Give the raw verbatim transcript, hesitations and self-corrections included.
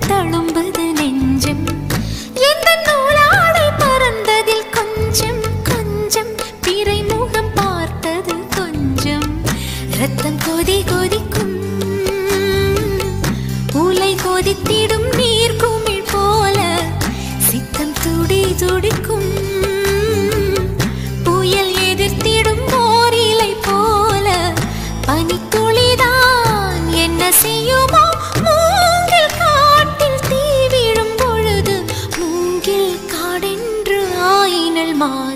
தழும்புது நெஞ்சம் எந்த நூலாடை பறந்ததில் கொஞ்சம் கொஞ்சம் பிறை முகம் பார்த்தது கொஞ்சம் ரத்தம் கொதி கொதிக்கும் உலை கொதித்திடும் நீர் குமிழ் போல சித்தம் துடி துடிக்கும் புயல் எதிர்த்திடும் ஓரிலை போல பனித்துளிதான் என்ன செய்யுமோ மூங்கில் காட்டில் தீ விழும் பொழுது மூங்கில் காடென்று ஆயினல் மாறி